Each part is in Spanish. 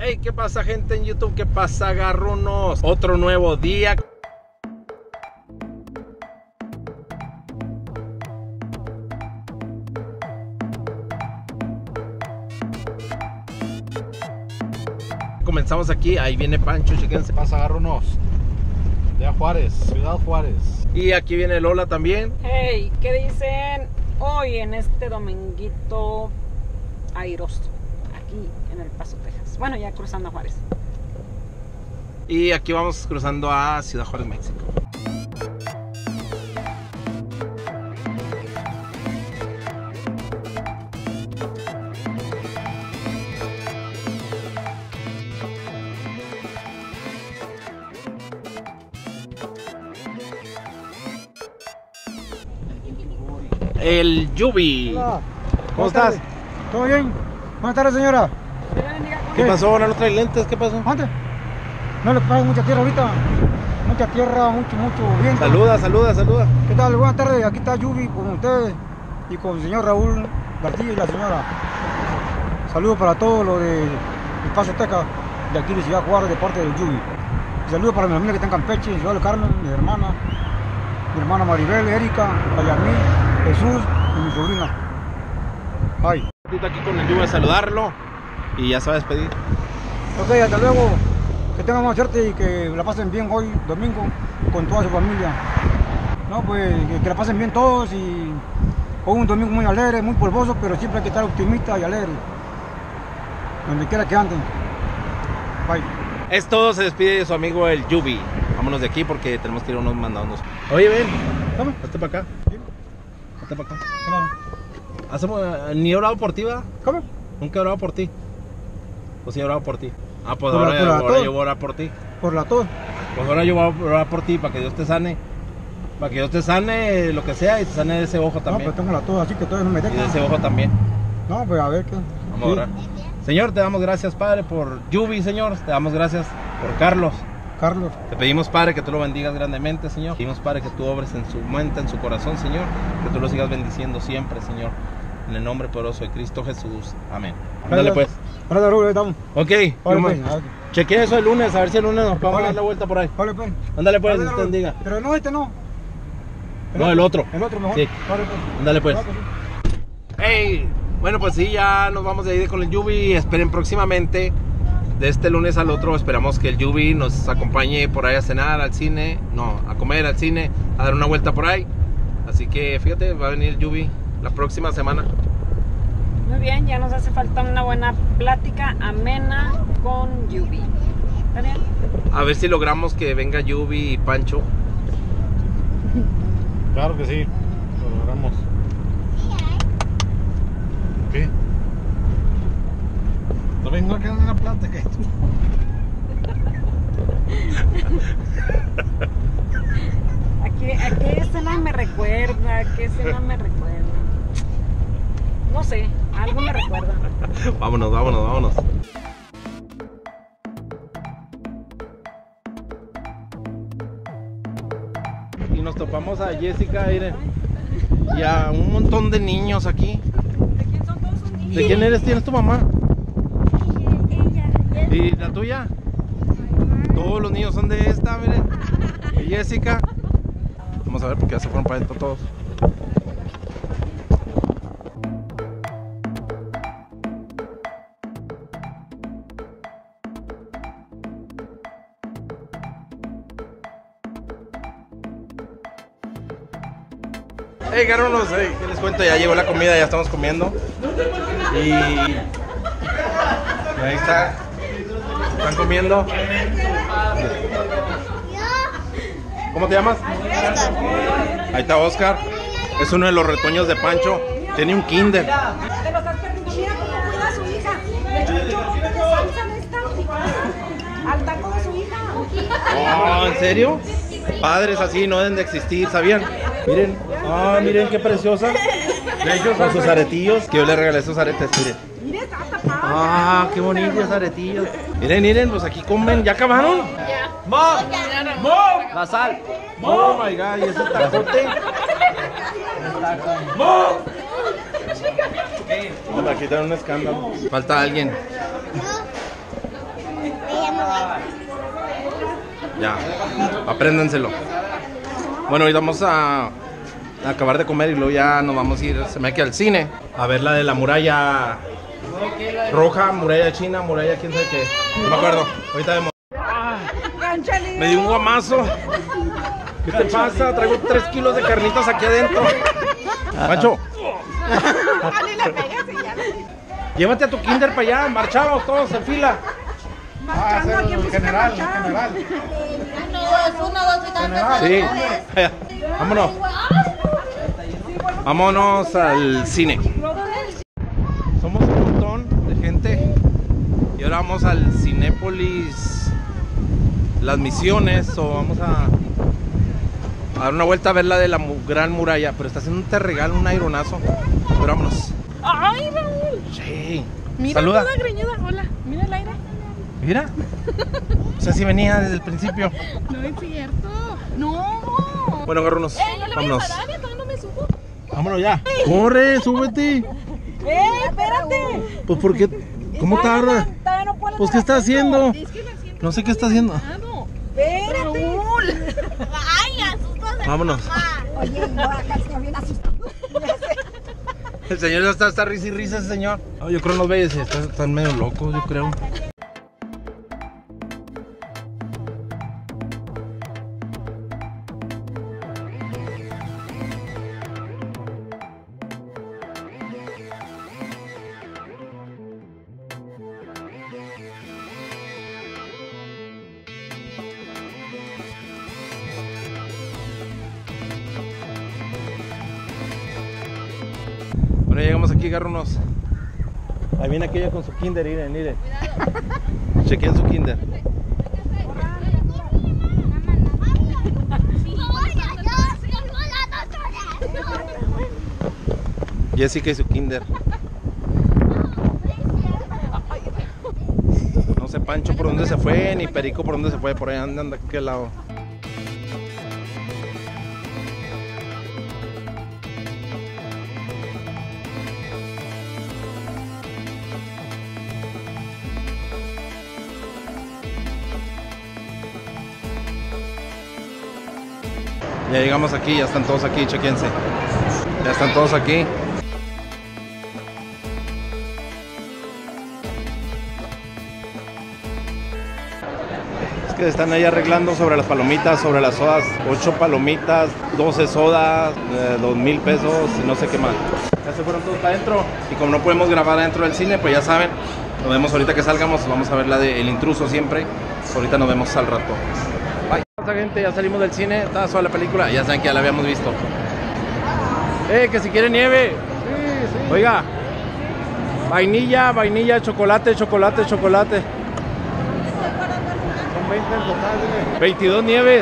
Hey, ¿qué pasa, gente en YouTube? ¿Qué pasa, garrunos? Otro nuevo día. Comenzamos aquí, ahí viene Pancho, chequense. ¿Qué pasa, garrunos? De Juárez, Ciudad Juárez. Y aquí viene Lola también. Hey, ¿qué dicen hoy en este dominguito airoso? Aquí en El Paso, Texas. Bueno, ya cruzando a Juárez. Y aquí vamos cruzando a Ciudad Juárez, México. El Yubi. Hola. ¿Cómo estás? ¿Todo bien? Buenas tardes, señora. ¿Qué pasó? ¿Ahora no traes lentes? ¿Qué pasó? ¿Antes? No le pagan mucha tierra ahorita. Mucha tierra, mucho viento. Saluda. ¿Qué tal? Buenas tardes. Aquí está Yubi con ustedes y con el señor Raúl García y la señora. Saludos para todos los de El Paso, Texas, de aquí de Ciudad Juárez, de parte del Yubi. Y saludos para mi familia que está en Campeche, Ciudad del Carmen, mi hermana Maribel, Erika, Ayamí, Jesús y mi sobrina. Ay. Aquí con el Yubi a saludarlo y ya se va a despedir. Ok, hasta luego. Que tengan mucha suerte y que la pasen bien hoy, domingo, con toda su familia. No, pues que la pasen bien todos y hoy un domingo muy alegre, muy polvoso, pero siempre hay que estar optimista y alegre. Donde quiera que anden. Bye. Es todo, se despide de su amigo el Yubi. Vámonos de aquí porque tenemos que ir a unos mandados. Oye, ven, ¿Cómo? hazte para acá. ¿Sí? Hazte para acá. ¿Cómo? Ni he orado por ti, ¿va? ¿Cómo? Nunca he orado por ti. O sí he orado por ti. Ah, pues Por la ahora tos. yo voy a orar por ti. Por la tos. Pues ahora yo voy a orar por ti para que Dios te sane. Para que Dios te sane lo que sea y te sane de ese ojo No, también. pues tengo la tos, así que todavía no me Y de deja. ese ojo también. No, pues a ver qué. Vamos a orar. Señor, te damos gracias, Padre, por Yubi, Señor. Te damos gracias por Carlos. Carlos. Te pedimos, Padre, que tú lo bendigas grandemente, Señor. Te pedimos, Padre, que tú obres en su mente, en su corazón, Señor. Que tú lo sigas bendiciendo siempre, Señor. En el nombre poderoso de Cristo Jesús. Amén. Ándale, pues. Hola, Raúl, ahí estamos. Ok. Vale, yo pues, me- a ver. Chequea eso el lunes, a ver si el lunes nos podemos Vale. dar la vuelta por ahí. Vale, pues. Ándale, pues, Vale, Dios te Raúl. bendiga. Pero no, este no. No, el otro. El otro mejor. Sí. Vale, pues. Ándale, pues. Vale, Hey, bueno, pues sí, ya nos vamos de ahí con el Yubi. Esperen próximamente, de este lunes al otro, esperamos que el Yubi nos acompañe por ahí a cenar, al cine, no, a comer, al cine, a dar una vuelta por ahí. Así que fíjate, va a venir el Yubi la próxima semana. Muy bien, ya nos hace falta una buena plática amena con Yubi. ¿Está bien? A ver si logramos que venga Yubi y Pancho. Claro que sí, lo logramos. ¿Qué? No vengo a quedar en la plática. Aquí escena me recuerda? ¿Qué escena me recuerda? No sé, algo me recuerda. Vámonos. Y nos topamos a Jessica, miren, y a un montón de niños aquí. ¿De quién son todos sus niños? ¿De quién eres? ¿Tienes tu mamá? Ella. ¿Y la tuya? Todos los niños son de esta, miren. De Jessica. Vamos a ver porque ya se fueron para adentro todos. Hey, garronos, hey, ¿qué les cuento? Ya llegó la comida, ya estamos comiendo. Y ahí está. Están comiendo. ¿Cómo te llamas? Ahí está Oscar. Es uno de los retoños de Pancho. Tiene un kinder. Te lo estás perdiendo. Mira cómo cuida a su hija. Le echó un chorro de salsa de esta al taco de su hija. Oh, ¿en serio? Padres así no deben de existir, ¿sabían? Miren, miren qué preciosa. Con sus aretillos, que yo le regalé esos aretes, miren. Mire, está tapada. Qué bonitos aretillos. Miren, pues aquí comen. ¿Ya acabaron? Ya. ¡Mom! La sal. Oh my god, ¿y ese tacote? Aquí está un escándalo. Falta alguien. Ya, apréndenselo. Bueno, hoy vamos a acabar de comer y luego ya nos vamos a ir, se me queda al cine, a ver la de la muralla roja, muralla china, muralla quién sabe qué. No me acuerdo, ahorita vemos. Me dio un guamazo. ¿Qué te pasa? Traigo 3 kilos de carnitas aquí adentro. Pancho. Llévate a tu kinder para allá, marchamos todos en fila. El general. Sí, vámonos. Vámonos al cine. Somos un montón de gente y ahora vamos al Cinépolis Las Misiones, o vamos a dar una vuelta a ver la de la Gran Muralla, pero está haciendo un terregal, un aironazo. Pero vámonos. ¡Ay, Raúl! Sí. Mira, Saluda. toda greñuda. Hola, mira el aire. Mira. O sea, sí venía desde el principio. No es cierto. No. Bueno, garrunos. No le Vámonos. vayas a parar, todavía no me subo. Vámonos ya. Corre, súbete. Espérate. Pues porque, ¿cómo tarda? Pues ¿qué está haciendo? Es que la siento. No sé qué está haciendo. Espérate. Raúl. Ay, asustas a Vámonos. mi mamá. Oye, no, acá el señor bien asustado. El señor ya está risa y risa ese señor. No, yo creo que nos ve, están medio locos, yo creo. Bueno, llegamos aquí, garrunos. Ahí viene aquella con su kinder, miren. Chequen su kinder. Jessica y su kinder. No sé Pancho por dónde se fue, ni Perico por dónde se fue, por ahí andan de aquel lado. Ya llegamos aquí, ya están todos aquí, chequense. Ya están todos aquí. Es que están ahí arreglando sobre las palomitas, sobre las sodas. 8 palomitas, 12 sodas, 2,000 pesos y no sé qué más. Ya se fueron todos para adentro. Y como no podemos grabar adentro del cine, pues ya saben. Nos vemos ahorita que salgamos. Vamos a ver la de El Intruso siempre. Ahorita nos vemos al rato. Bye. Gente, ya salimos del cine, estaba sola la película, ya saben que ya la habíamos visto. Que si quiere nieve. Sí. Oiga, vainilla, chocolate. Son 20 en total. 22 nieves.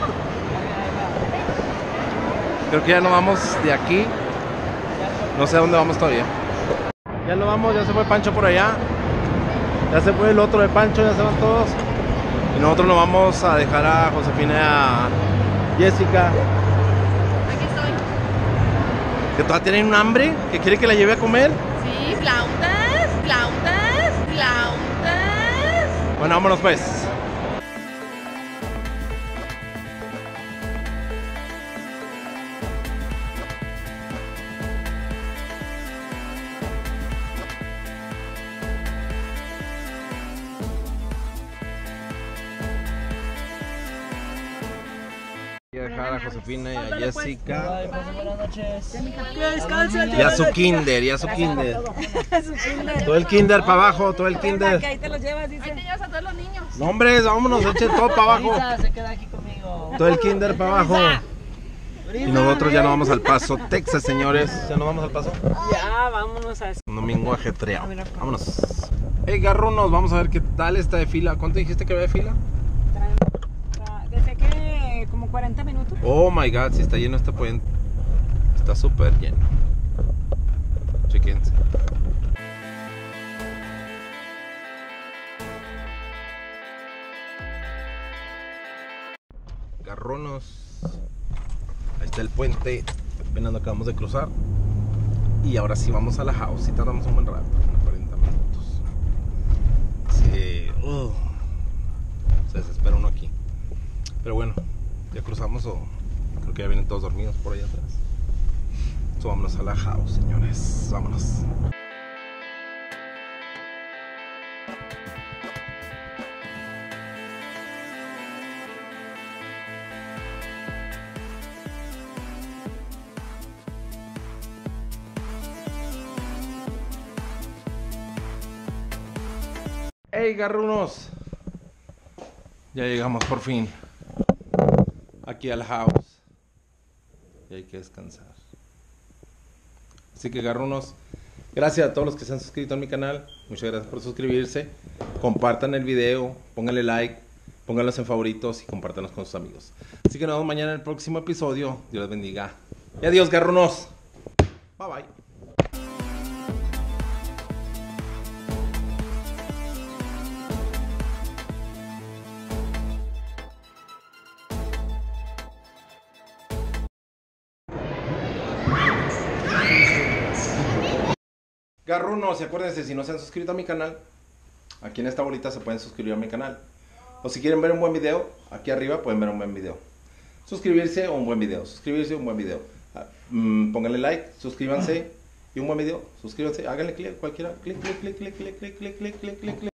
Creo que ya nos vamos de aquí. No sé a dónde vamos todavía. Ya nos vamos, ya se fue Pancho por allá. Ya se fue el otro de Pancho, ya se van todos. Y nosotros nos vamos a dejar a Josefina y a Jessica. Aquí estoy. Que todavía tienen un hambre, que quiere que la lleve a comer. Sí, flautas. Bueno, vámonos pues. Voy a dejar a Josefina y a Jessica. Buenas noches. Y a su kinder. Todo el kinder para abajo, todo el kinder. Ahí te los llevas, dice. Ahí te llevas a todos los niños. No, hombre, vámonos, echen todo para abajo. Se queda aquí conmigo. Todo el kinder para abajo. Y nosotros ya nos vamos al Paso, Texas, señores. Ya nos vamos al Paso. Ya, vámonos a eso. Un domingo ajetreado. Vámonos. Hey, garrunos, vamos a ver qué tal está de fila. ¿Cuánto dijiste que había de fila? Desde que como 40 minutos. Oh my god, si está lleno este puente. Está súper lleno. Chequense. Garrunos. Ahí está el puente. Apenas lo acabamos de cruzar. Y ahora sí vamos a la house. Y tardamos un buen rato, unos 40 minutos. Sí. Pero bueno, ya cruzamos o creo que ya vienen todos dormidos por allá atrás. So, vámonos a la house, señores. Vámonos. Hey, garrunos. Ya llegamos por fin aquí al house. Y hay que descansar. Así que, garrunos, gracias a todos los que se han suscrito a mi canal. Muchas gracias por suscribirse. Compartan el video, pónganle like, pónganlos en favoritos y compártanlos con sus amigos. Así que nos vemos mañana en el próximo episodio. Dios les bendiga. Y adiós, garrunos. Bye bye. Garrunos, y acuérdense, si no se han suscrito a mi canal, aquí en esta bolita se pueden suscribir a mi canal. O si quieren ver un buen video, aquí arriba pueden ver un buen video. Suscribirse o un buen video. Suscribirse o un buen video. Pónganle like, suscríbanse y un buen video. Suscríbanse, háganle clic, cualquiera. Clic, clic, clic, clic, clic, clic, clic, clic, clic, clic.